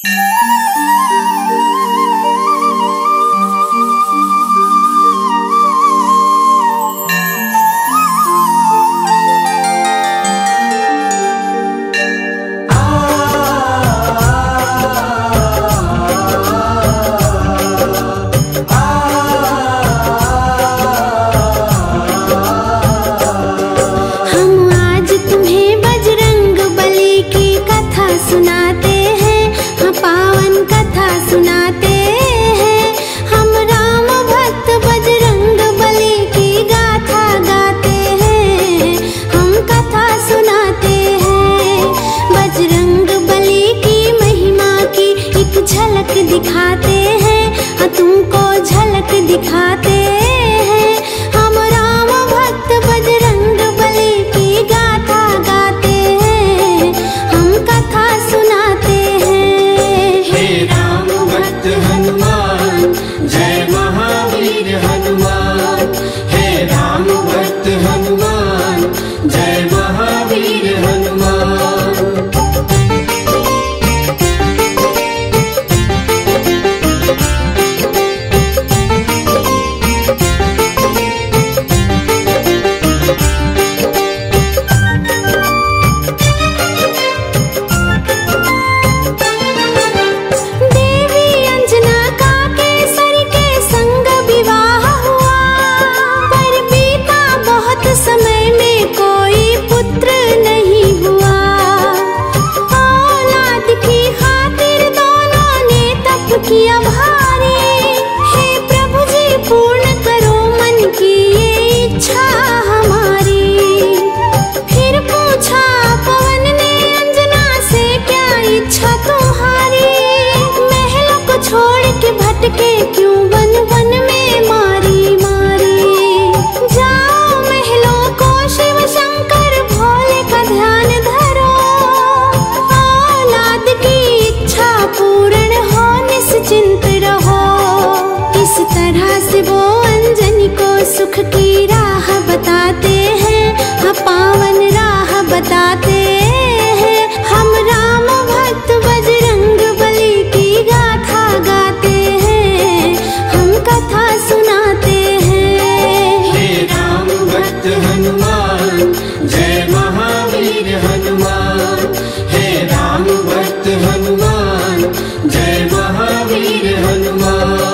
दिखाते हैं, तुमको झलक दिखाते हैं। हम राम भक्त बजरंग बली की गाथा गाते हैं, हम कथा सुनाते हैं। हे राम भक्त हनुमान, जय महावीर हनुमान। हे राम भक्त हनुमान, जय महावीर हनुमान। समय में कोई पुत्र नहीं हुआ, औलाद की खातिर दोनों ने तप किया भारी। हे प्रभु जी पूर्ण करो मन की ये इच्छा हमारी। फिर पूछा पवन ने अंजना से, क्या इच्छा तुम्हारी? महलों को छोड़ के भटके क्यों वन वन में मारी मारी। जाओ महलों को शिव शंकर भोले का ध्यान धरो, औलाद की इच्छा पूर्ण हो निश्चिंत रहो। इस तरह से वो अंजनी को सुख की राह बताते हैं, पावन राह बताते हैं। हम राम भक्त बजरंग बली की गाथा गाते हैं, हम कथा सुनाते हैं। हे राम भक्त हनुमान, जय महावीर हनुमान। हे राम भक्त हनुमान, जय महावीर हनुमान।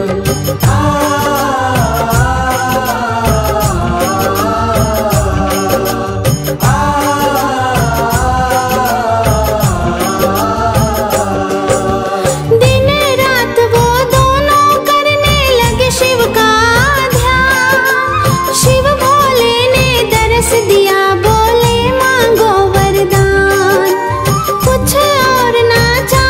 दिन रात वो दोनों करने लगे शिव का ध्यान। शिव भोले ने दरस दिया, बोले मांगो वरदान। कुछ और ना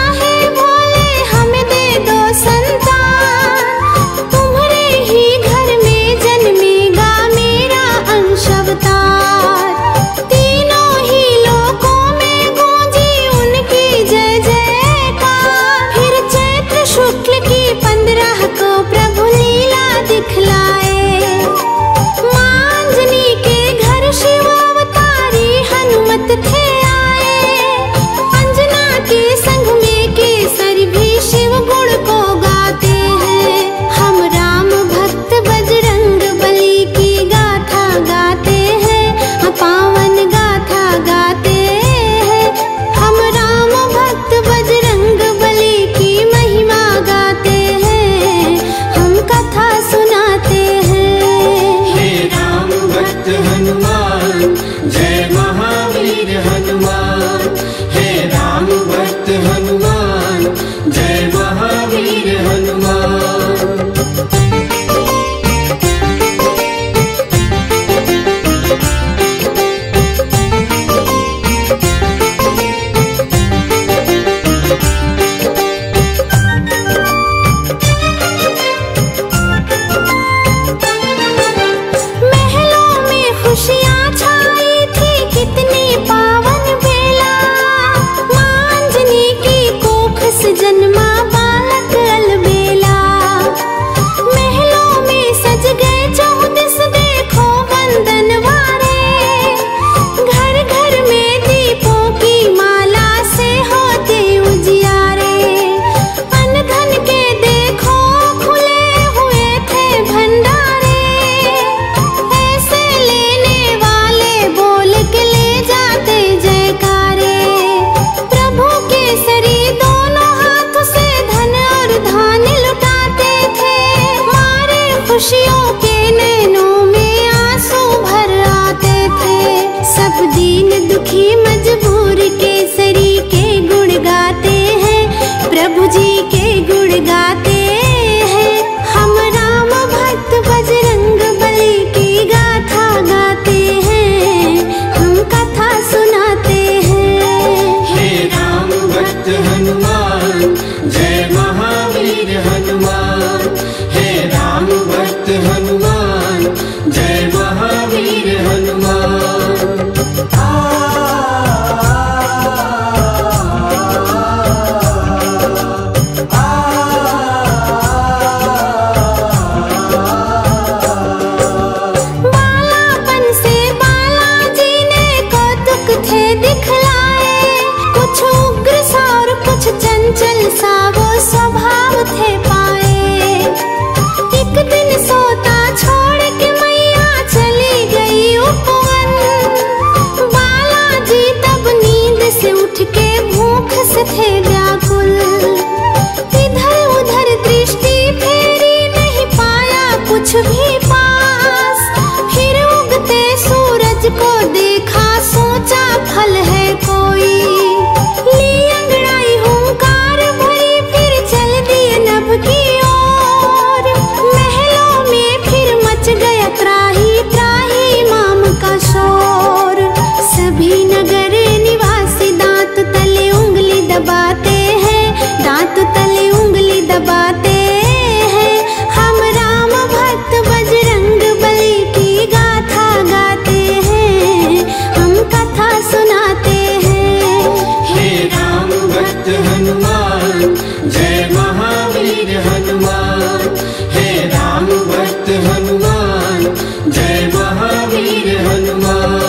हनुमान जय महावीर हनुमान। हे राम भक्त हनुमान जय महावीर हनुमान। बालापन से बालाजी ने कौतुक थे दिखलाए, कुछ उग्र सा और कुछ चंचल सा वो स्वभाव थे पाए। एक दिन सोता छोड़ के मैया चली गई उपवन, बालाजी तब नींद से उठ के भूख से थे व्याकुल। इधर उधर दृष्टि फेरी नहीं पाया कुछ भी पास, फिर उगते सूरज को देखा सोचा फल है कोई। ली अंगड़ाई हुंकार भरी फिर चल दिए नभ की ओर, महलों में फिर मच गया त्राही त्राही माम का शोर। सभी नगर निवासी दांत तले उंगली दबाते हैं, दांत तले उंगली दबाते हैं। हम राम भक्त बजरंग बली की गाथा गाते हैं, हम कथा सुनाते हैं। हे राम भक्त हनुमान जय महावीर हनुमान। हे राम भक्त हनुमान जय महावीर हनुमान।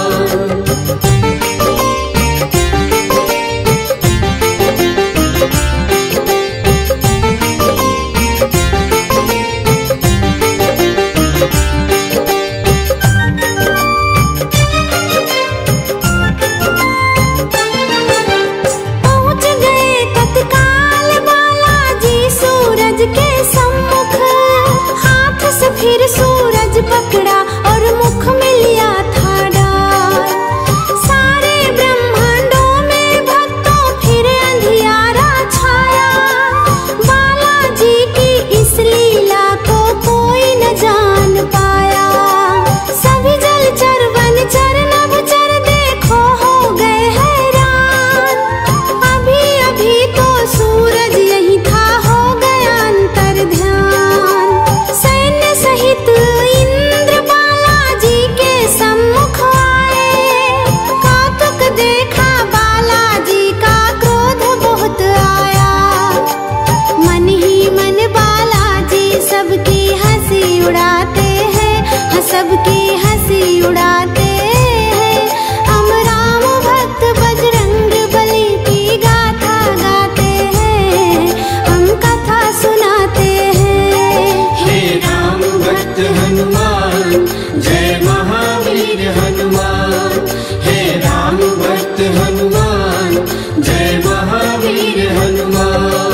पहुंच गए तत्काल बालाजी सूरज के सम्मुख, हाथ से फिर सूरज पकड़ा और मुख में लिया था डाल। सारे ब्रह्मांडों में भक्तों फिर अंधियारा छाया, बालाजी की इस लीला को कोई न जान पाया। सभी जलचर वनचर नभचर देखो हो गए हैरान, अभी अभी तो सूरज यही था हो गया अंतर ध्यान। सैन्य सहित इंद्र बालाजी के सम्मुख आए, कौतुक देखा बालाजी का क्रोध बहुत आया। मन ही मन बालाजी सबकी हंसी उड़ाते हैं, हाँ सबकी हंसी उड़ाते हैं। हम राम भक्त बजरंग बली की गाथा गाते हैं, हम कथा सुनाते हैं। हे राम भक्त हनुमान जय महावीर हनुमान। हे राम भक्त हनुमान जय महावीर हनुमान।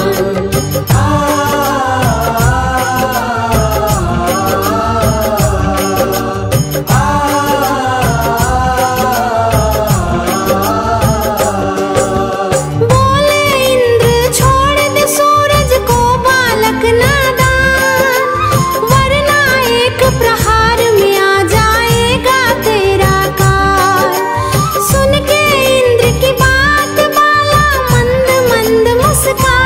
बोले इंद्र छोड़ दे सूरज को बालक नादान, वरना एक प्रहार में आ जाएगा तेरा काल। सुन के इंद्र की बात बाला मंद मंद मुस्कान,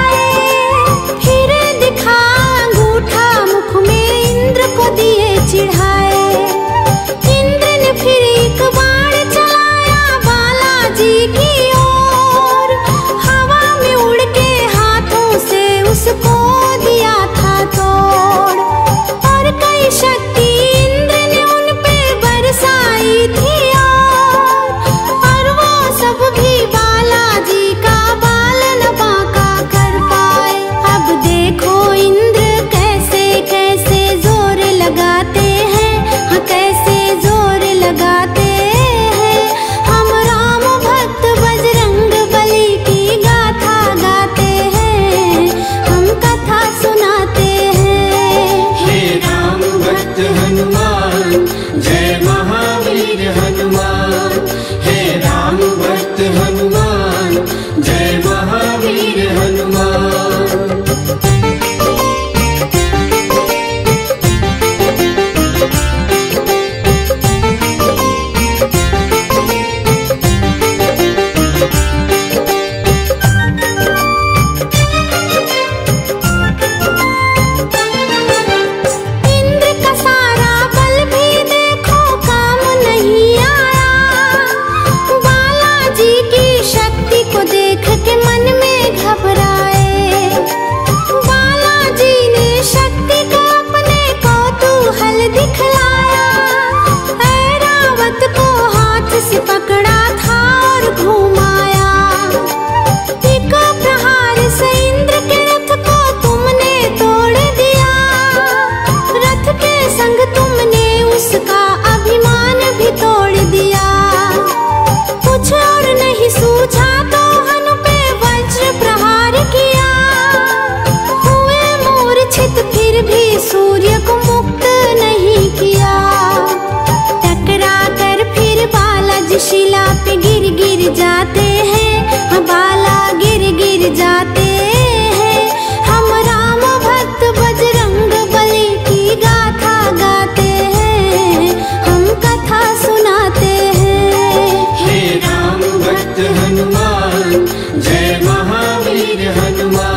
हनुमान।